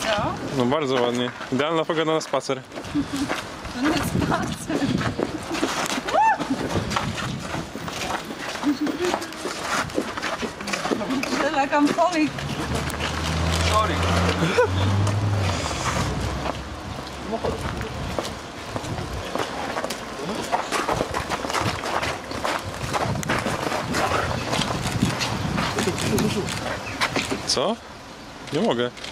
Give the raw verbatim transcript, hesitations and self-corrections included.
No. No bardzo ładnie. Idealna pogoda na spacer. To nie spacer. Like I'm falling. Sorry. Co? Nie mogę.